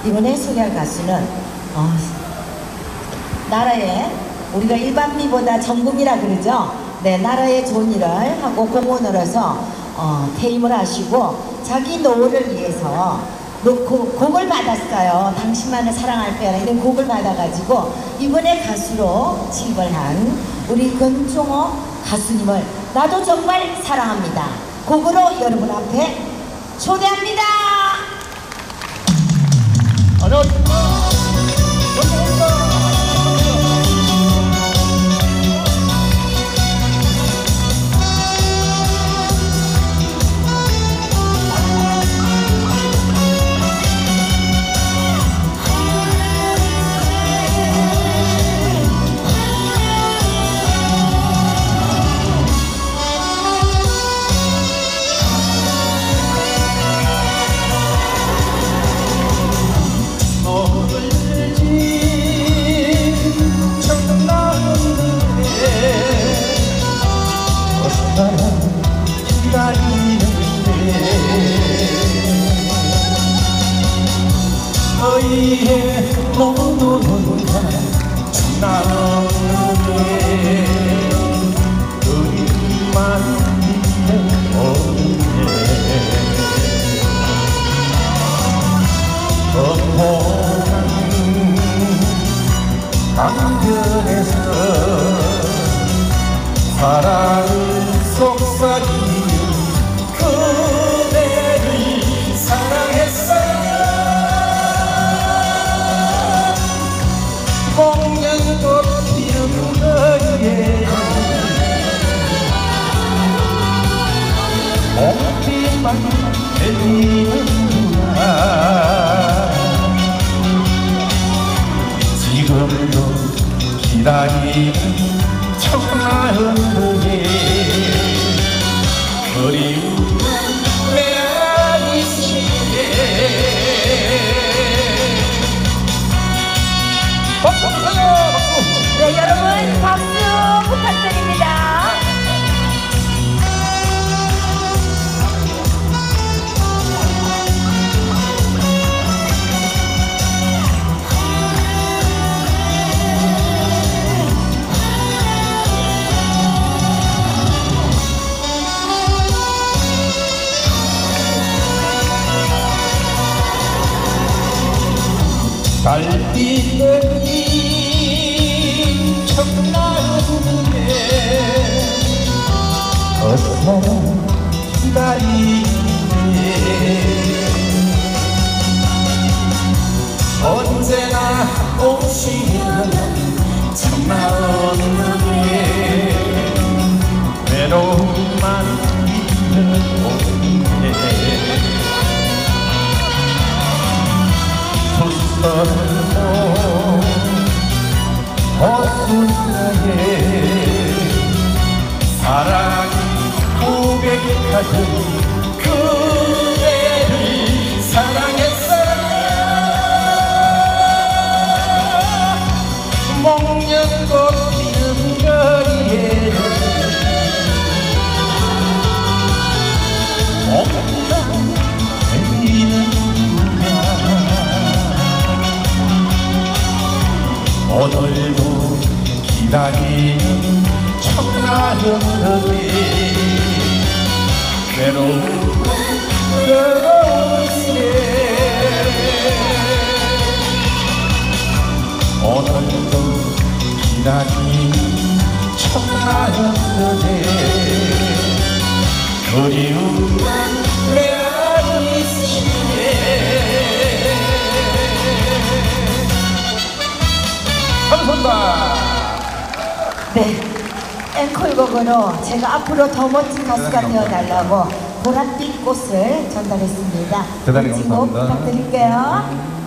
이번에 소개할 가수는 나라의 우리가 일반미보다 전금이라 그러죠. 네, 나라의 좋은 일을 하고 공헌을 해서 퇴임을 하시고 자기 노후를 위해서 곡을 받았어요. 당신만을 사랑할 거야 이런 곡을 받아가지고 이번에 가수로 취입을 한 우리 권종호 가수님을 나도 정말 사랑합니다 곡으로 여러분 앞에 초대합니다. 안녕하십니까. 너희의 모두는 나는데 너희만 믿는 험한 강변에서 사랑을 속삭이는 그대를 사랑했어요. 목련꽃 피는 거리에 옥빛만 내리는구나. 지금도 기다리는 청나은들의 그리운 내 아이시네. 네, 여러분 박수 부탁드립니다. 달빛은 이 청나은에 어서 기다리네. 언제나 오시는 청나은에 외로움만 있는 곳에 어순나에 사랑이 고백하던 그대를 사랑했어요. 목련꽃 피는 거리에 옥상 내리는구나. 오늘도 기다리는 청나은들이 외로우시네. 오늘도 기다리는 청나은들이 그리운 내 아이시네. 감사합니다. 네, 앵콜곡으로 제가 앞으로 더 멋진 가수가 되어달라고 보랏빛 꽃을 전달했습니다. 대단히 멋진 곡 감사합니다. 부탁드릴게요.